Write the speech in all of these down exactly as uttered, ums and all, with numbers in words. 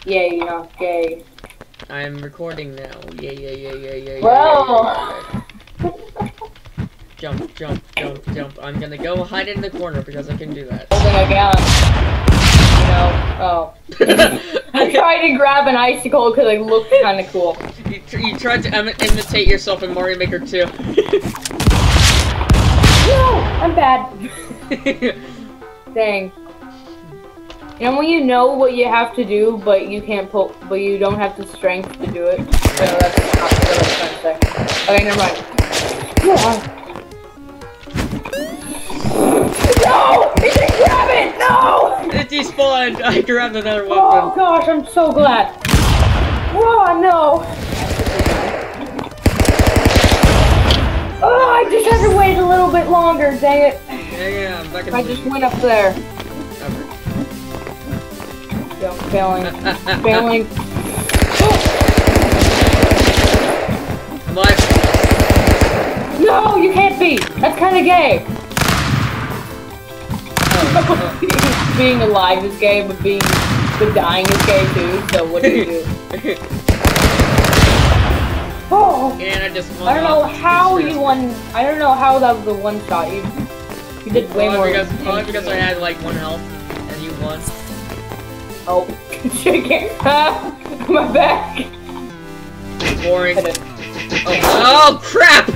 Yeah, you're not gay. I'm recording now. Yeah, yeah, yeah, yeah, yeah. Well. Yeah, yeah, yeah. Jump, jump, jump, jump. I'm gonna go hide in the corner because I can do that. Holding a gun. You know, oh. I tried to grab an icicle because it looked kind of cool. You, tr you tried to im imitate yourself in Mario Maker two. No, I'm bad. Dang. You know when you know what you have to do, but you can't pull, but you don't have the strength to do it. So that's not what I was trying to say. Okay, never mind. Yeah. No! He didn't grab it! No! It despawned! I grabbed another weapon. Oh gosh, I'm so glad. Oh no! Oh, I just had to wait a little bit longer, dang it. Yeah, yeah, I'm back in I the just went up there. Okay. Go, failing. Failing. I'm alive. No, you can't be! That's kinda gay! Oh, oh. Being alive is gay, but being but dying is gay too, so what do you do? Oh! And I just I don't know how you won. I don't know how that was the one shot. You you did way probably more. Because, probably because I had like one health and you won. Oh, chicken! Ah, my back. Boring. Oh, oh crap!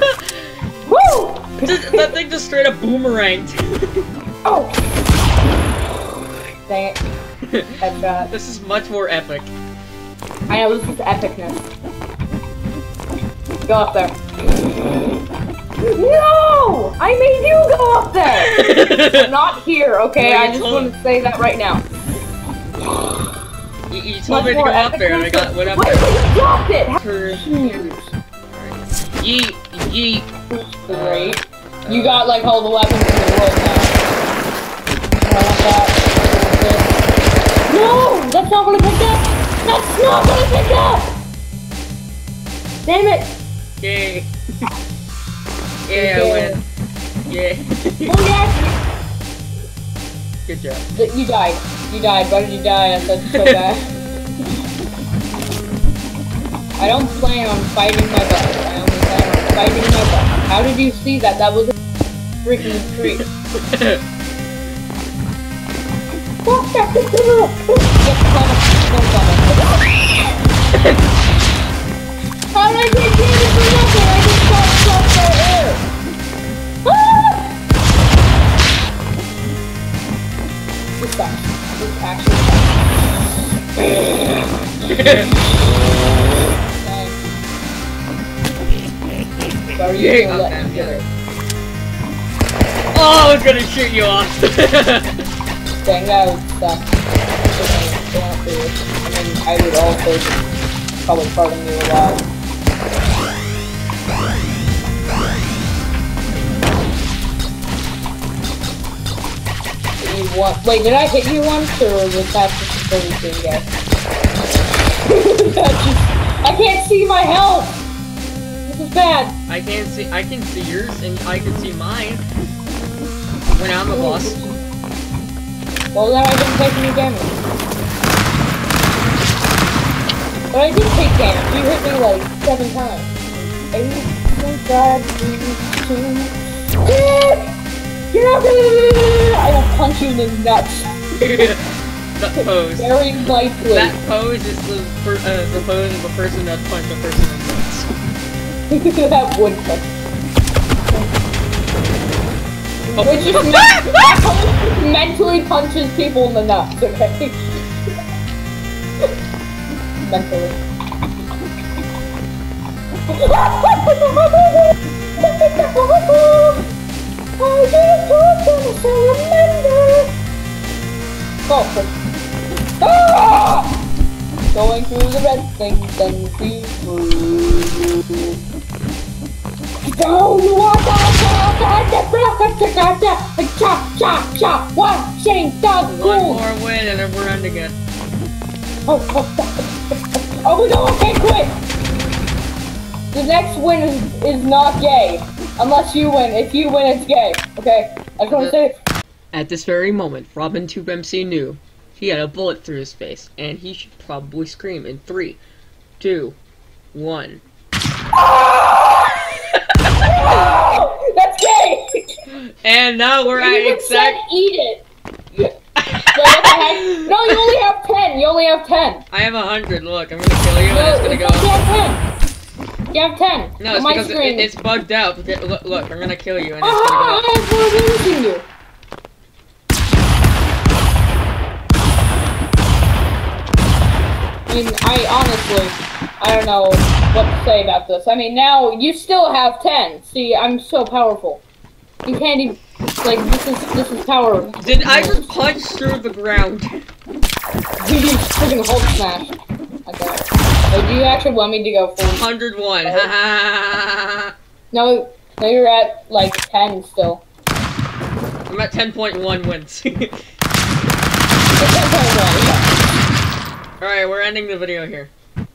Woo! Just, that thing just straight up boomeranged. Oh! Dang it. Headshot. This is much more epic. I know, this is epicness. Go up there. No! I made you go up there! I'm not here, okay? Well, I just want to say that right now. You, you told me to go up there and I got went up Wait, there. you dropped it! Her Yeet, yeet. Great. You got like all the weapons in the world now. I want that. No! That's not gonna pick up! That's not gonna pick up! Damn it! Yay. Yeah, I win. Yeah. Oh yes! Good job. You died. You died. Why did you die? That's so bad. I don't plan on fighting my butt. I only plan on fighting my butt. How did you see that? That was a freaking treat. Fuck that! How did I get damage for nothing? I just got stuck by air. Ah! This sucks. This actually sucks. Sorry, you Yeah, gonna let okay, me get it. Oh, I was gonna shoot you off. Dang, that would suck. I mean, I would also just probably farting you alive. You want- Wait, did I hit you once, or was that just a silly thing, guys? That just- I can't see my health! This is bad. I can see I can see yours and I can see mine. When I'm a boss. Well, then I didn't take any damage. But I did take damage. You hit me like seven times. Eight, five, three, two, get out there! I will punch you in the nuts. That pose. Very likely. That pose is the, per uh, the pose of a person that punched a person in the nuts. That would punch. Oh. Which is men mentally punches people in the nuts, okay? Mentally. Oh, ah! Going through the red things and see through. Don't want that! Chop, chop, chop! Watching the One more win and then we're on again. Oh, oh, oh, oh, no, I can't quit! The next win is, is not gay. Unless you win. If you win, it's gay. Okay? I just want to say. At this very moment, Robin Tube M C knew he had a bullet through his face, and he should probably scream in three, two, one. Oh, that's gay! And now we're at You exact. said eat it. So what the heck? No, you only have ten. You only have ten. I have a hundred. Look, I'm gonna kill you, No, and it's gonna it's go. like you have ten. You have ten. No, On it's my because it, screen. it's bugged out. Because, look, look, I'm gonna kill you, and it's Ah, gonna go. I'm losing you. I mean, I honestly, I don't know what to say about this. I mean, now you still have ten. See, I'm so powerful. You can't even, like, this is this is power. Did I just punch through the ground? You just freaking Hulk smash. Okay. So do you actually want me to go first? one hundred one. Ha ha. No, no, you're at like ten still. I'm at ten point one wins. It's ten point one, yeah. Alright, we're ending the video here.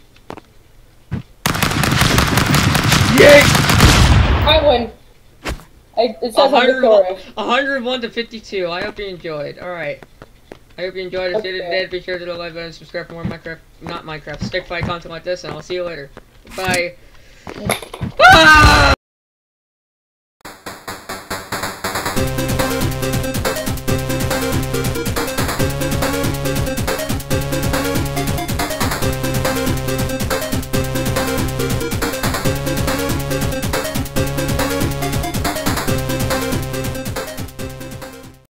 Yay! I win. I, it says I'm victorious. one hundred one to fifty-two. I hope you enjoyed. Alright. I hope you enjoyed. If you Okay. did, be sure to hit the like button and subscribe for more Minecraft, not Minecraft, stick fight content like this, and I'll see you later. Bye. Ah!